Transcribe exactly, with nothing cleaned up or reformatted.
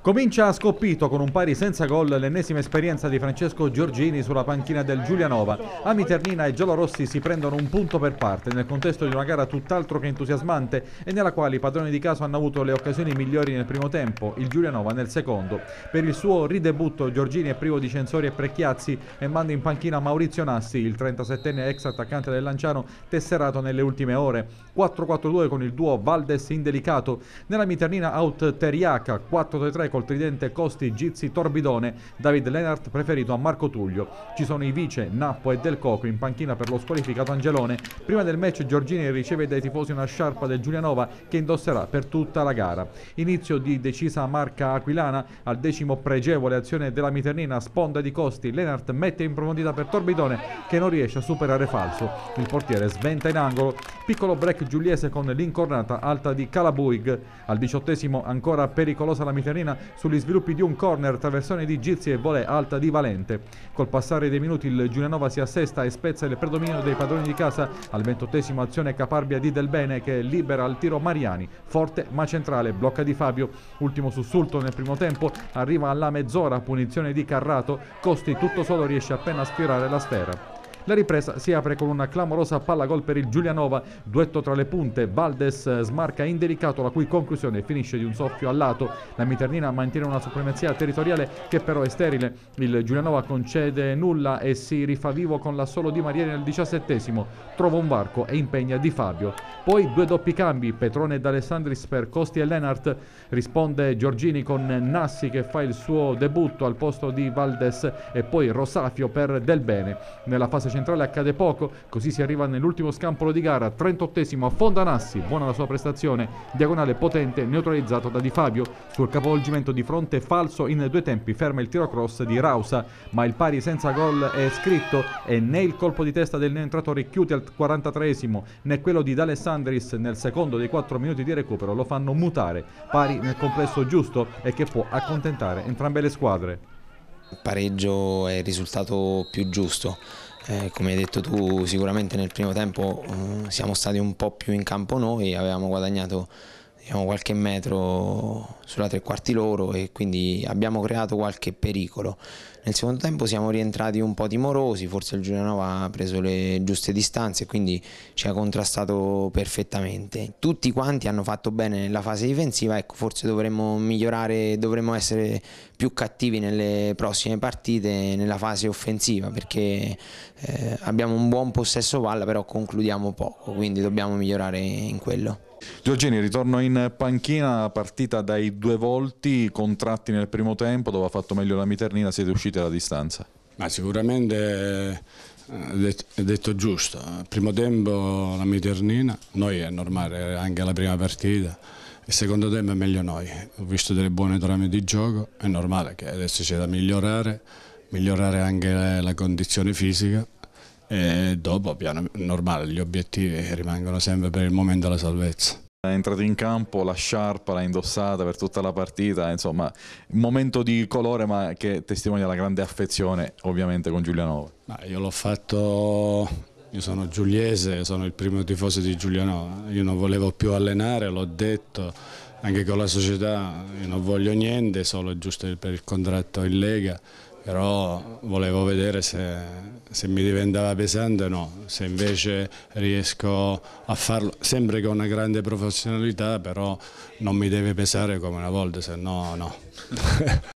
Comincia a Scoppito con un pari senza gol l'ennesima esperienza di Francesco Giorgini sulla panchina del Giulianova. Ami Ternina e giallorossi si prendono un punto per parte nel contesto di una gara tutt'altro che entusiasmante e nella quale i padroni di casa hanno avuto le occasioni migliori nel primo tempo, il Giulianova nel secondo. Per il suo ridebutto Giorgini è privo di Censori e Precchiazzi e manda in panchina Maurizio Nassi, il trentasettenne ex attaccante del Lanciano tesserato nelle ultime ore. quattro quattro due con il duo Valdes Indelicato. Nella Miternina out Teriaca, quattro tre tre col tridente Costi, Gizzi, Torbidone, David Lennart preferito a Marco Tullio. Ci sono i vice, Nappo e Del Coco in panchina per lo squalificato Angelone. Prima del match Giorgini riceve dai tifosi una sciarpa del Giulianova che indosserà per tutta la gara. Inizio di decisa marca aquilana, al decimo pregevole azione della Miternina, sponda di Costi, Lennart mette in profondità per Torbidone che non riesce a superare Falso. Il portiere sventa in angolo, piccolo break giuliese con l'incornata alta di Calabuig. Al diciottesimo ancora pericolosa la Miternina sugli sviluppi di un corner, traversone di Gizzi e volée alta di Valente. Col passare dei minuti il Giulianova si assesta e spezza il predominio dei padroni di casa. Al ventottesimo azione caparbia di Del Bene che libera al tiro Mariani, forte ma centrale, blocca di Fabio. Ultimo sussulto nel primo tempo, arriva alla mezz'ora, punizione di Carrato, Costi tutto solo riesce appena a sfiorare la sfera. La ripresa si apre con una clamorosa palla gol per il Giulianova, duetto tra le punte, Valdes smarca indelicato la cui conclusione finisce di un soffio al lato. La Miternina mantiene una supremazia territoriale che però è sterile, il Giulianova concede nulla e si rifà vivo con l'assolo di Mariani nel diciassettesimo, trova un varco e impegna Di Fabio. Poi due doppi cambi, Petrone ed Alessandris per Costi e Lennart, risponde Giorgini con Nassi che fa il suo debutto al posto di Valdes e poi Rosafio per Del Bene. Nella fase centrale accade poco, così si arriva nell'ultimo scampolo di gara, trentottesimo, affonda Nassi, buona la sua prestazione, diagonale potente, neutralizzato da Di Fabio. Sul capovolgimento di fronte Falso in due tempi ferma il tiro cross di Rausa, ma il pari senza gol è scritto e né il colpo di testa del neoentrato Ricchiuti al quarantatreesimo né quello di D'Alessandris nel secondo dei quattro minuti di recupero lo fanno mutare, pari nel complesso giusto e che può accontentare entrambe le squadre. Il pareggio è il risultato più giusto. Eh, come hai detto tu, sicuramente nel primo tempo eh, siamo stati un po' più in campo noi, avevamo guadagnato diciamo, qualche metro sulla tre quarti loro e quindi abbiamo creato qualche pericolo. Nel secondo tempo siamo rientrati un po' timorosi, forse il Giulianova ha preso le giuste distanze e quindi ci ha contrastato perfettamente. Tutti quanti hanno fatto bene nella fase difensiva, ecco, forse dovremmo migliorare, dovremmo essere più cattivi nelle prossime partite nella fase offensiva perché eh, abbiamo un buon possesso palla però concludiamo poco, quindi dobbiamo migliorare in quello. Giorgini, ritorno in panchina, partita dai due volti, contratti nel primo tempo, dove ha fatto meglio la Miternina, siete usciti alla distanza? Ma sicuramente è detto giusto, il primo tempo la Miternina, noi è normale anche la prima partita, il secondo tempo è meglio noi, ho visto delle buone trame di gioco, è normale che adesso c'è da migliorare, migliorare anche la condizione fisica. E dopo, piano normale, gli obiettivi rimangono sempre per il momento la salvezza. È entrato in campo, la sciarpa l'ha indossata per tutta la partita, insomma un momento di colore ma che testimonia la grande affezione ovviamente con Giulianova. Ma io l'ho fatto, io sono giuliese, sono il primo tifoso di Giulianova, io non volevo più allenare, l'ho detto, anche con la società, io non voglio niente, solo giusto per il contratto in Lega. Però volevo vedere se, se mi diventava pesante o no, se invece riesco a farlo sempre con una grande professionalità, però non mi deve pesare come una volta, se no no.